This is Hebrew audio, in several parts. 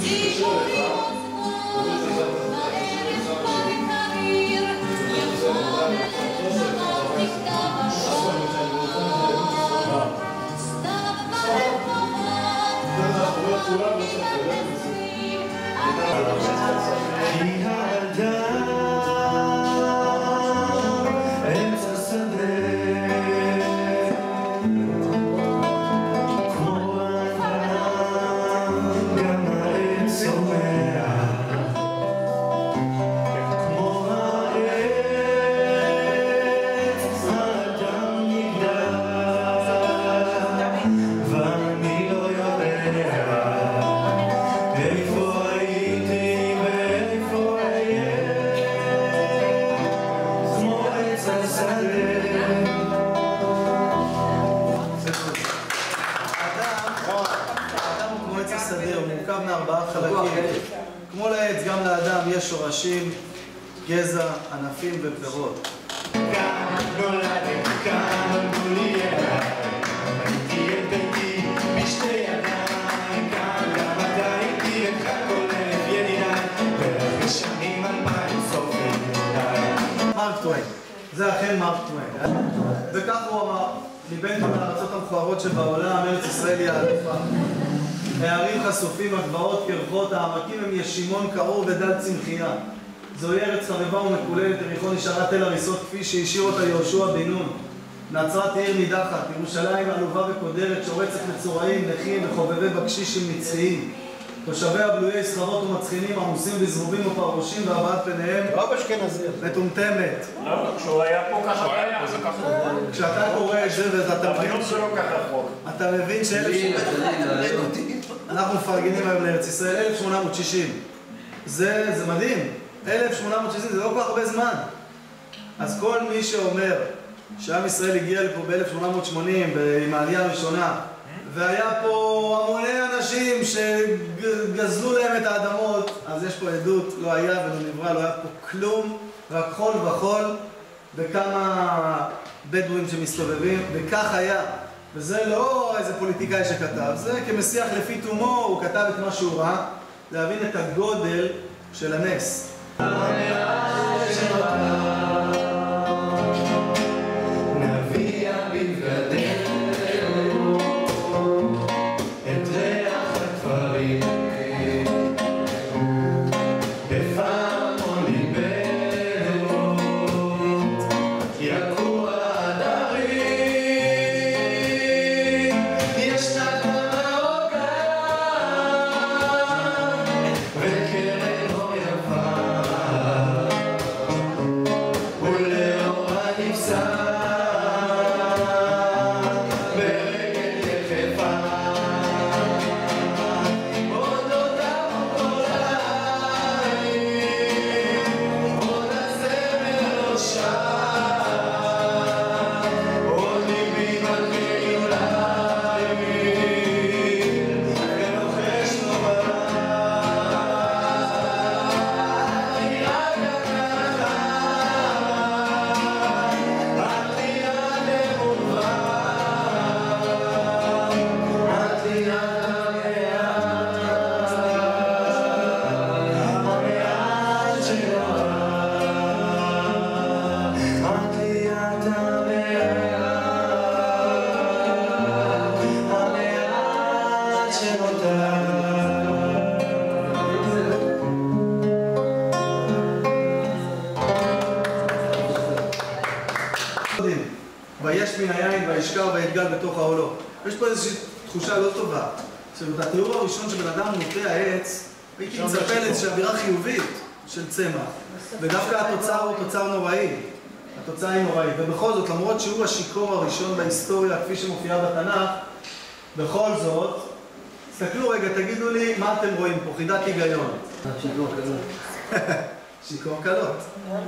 כמו לעץ, גם לאדם יש שורשים, גזע, ענפים ופירות. כאן נולדתי, כאן נולדו לי ידיי, בניתי את ביתי בשתי ידיים, כאן גם אתה איתי לך קולף ידידיי, ואחרי שנים 2000 סוף ידידיי. מרק טוויין, זה אכן מרק טוויין. וכך הוא אמר, מבין כל הארצות המכוערות שבעולם, ארץ ישראל היא העדיפה. הערים חשופים, הגבעות, קרחות, העמקים הם ישימון קרור ודל צמחייה. זוהי ארץ חרבה ומקוללת, יריחו נשארה תל הריסות כפי שהשאיר אותה יהושע בן נון. נצרת עיר נידחת, ירושלים עלובה וקודרת, שורצת מצורעים, נכים וחובבי בקשישים נצחיים. תושביה בלויי סחרות ומצחינים, עמוסים בזבובים ופרושים, והבעת פניהם מטומטמת. לא, כשהוא היה פה ככה היה, זה ככה. כשאתה קורא את זה ואתה מבין... היום זה לא ככה חוק. אתה מבין אנחנו מפרגנים היום לארץ ישראל, 1860. זה מדהים. 1860 זה לא כל כך הרבה זמן. אז כל מי שאומר שעם ישראל הגיע לפה ב-1880 עם העלייה הראשונה, והיה פה המוני אנשים שגזלו להם את האדמות, אז יש פה עדות, לא היה ולא נברא, לא היה פה כלום, רק חול וחול, וכמה בדואים שמסתובבים, וכך היה. וזה לא איזה פוליטיקאי שכתב, זה כמשיח לפי תומו, הוא כתב את מה שהוא ראה, להבין את הגודל של הנס. ויש מן היין וישכר ויתגל בתוך העולו. יש פה איזושהי תחושה לא טובה. התיאור הראשון שבן אדם נוטע העץ, הייתי מצפה לאיזושהי אווירה חיובית של צמח. ודווקא התוצר הוא תוצר נוראי. התוצאה היא נוראית. ובכל זאת, למרות שהוא השיכור הראשון בהיסטוריה, כפי שמופיעה בתנ"ך, בכל זאת, תסתכלו רגע, תגידו לי מה אתם רואים פה, חידת היגיון. שיכור קלות. שיכור קלות.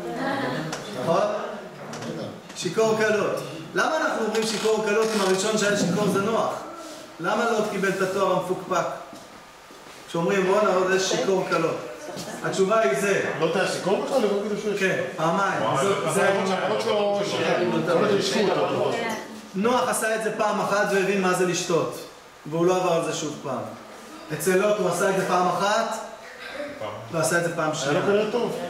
נכון? שיכור קלות. למה אנחנו אומרים שיכור קלות אם הראשון שהיה שיכור זה נוח? למה לא קיבל את התואר המפוקפק? כשאומרים רונה עוד יש שיכור קלות. התשובה היא זה. לא תהיה שיכור בכלל? לבוא קדוש? כן, פעמיים. זה... נוח עשה את זה פעם אחת והבין מה זה לשתות. והוא לא עבר על זה שוב פעם. אצל לוט הוא עשה את זה פעם אחת, ועשה את זה פעם שנייה. היה לו כנראה טוב.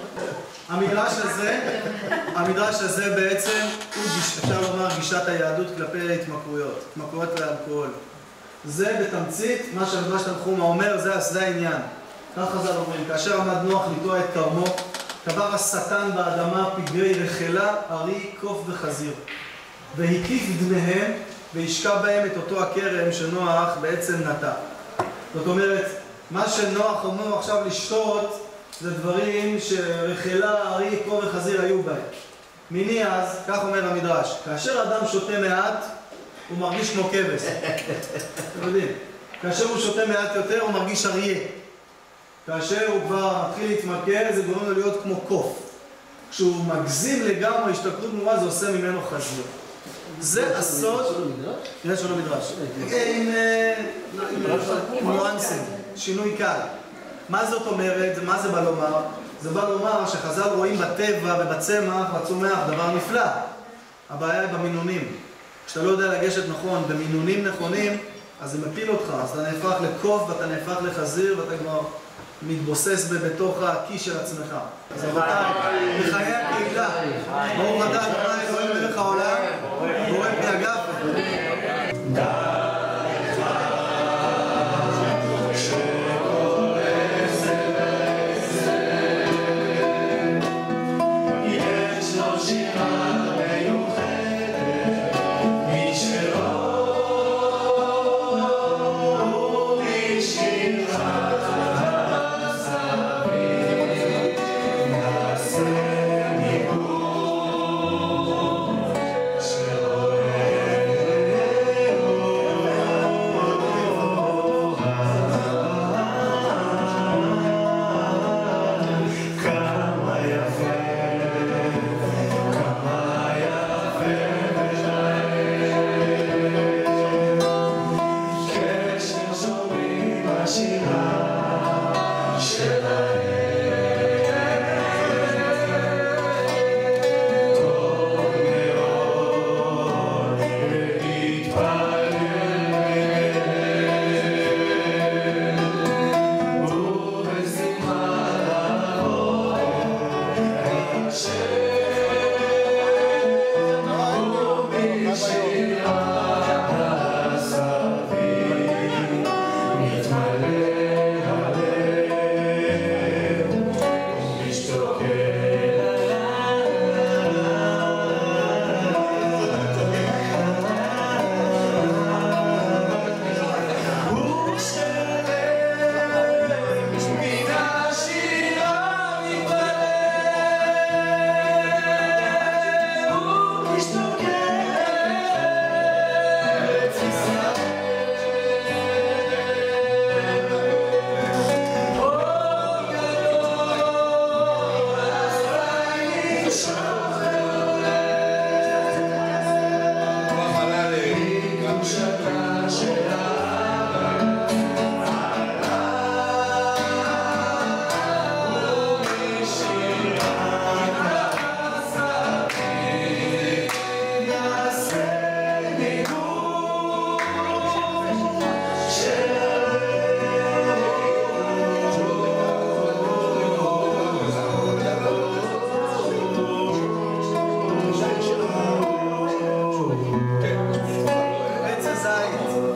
המדרש הזה בעצם הוא, אפשר לומר, גישת היהדות כלפי התמכרויות, התמכרויות לאלכוהול. זה בתמצית, מה שהמדרש תנחומא אומר, זה העניין. כך חז"ל אומרים, כאשר עמד נוח לטוע את כרמו, קבר השטן באדמה פגרי רחלה, ארי, קוף וחזיר. והקיף דמיהם והשקע בהם את אותו הכרם שנוח בעצם נטע. זאת אומרת, מה שנוח אומר עכשיו לשתות, זה דברים שרחלה, ארי, קוף וחזיר היו בהם. מיני אז, כך אומר המדרש, כאשר אדם שותה מעט, הוא מרגיש כמו כבש. אתם יודעים, כאשר הוא שותה מעט יותר, הוא מרגיש אריה. כאשר הוא כבר מתחיל להתמכר, זה גורם לו להיות כמו קוף. כשהוא מגזים לגמרי השתכרות מורה, זה עושה ממנו חזיר. זה הסוד... יש לנו מדרש. עם ניואנסים, שינוי קל. מה זאת אומרת? מה זה בא לומר? זה בא לומר שחז"ל רואים בטבע ובצמח ובצומח דבר נפלא. הבעיה היא במינונים. כשאתה לא יודע לגשת נכון במינונים נכונים, אז זה מפיל אותך. אז אתה נהפך לקוף ואתה נהפך לחזיר ואתה כבר מתבוסס בתוך הכיס של עצמך. אז רבותיי, בחיי הקהילה, ברוך אתה אדוני אלוהים מלך העולם, בורא פני הגפן.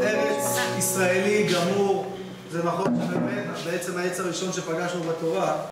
ישראלי גמור, זה נכון שבאמת, בעצם העץ הראשון שפגשנו בתורה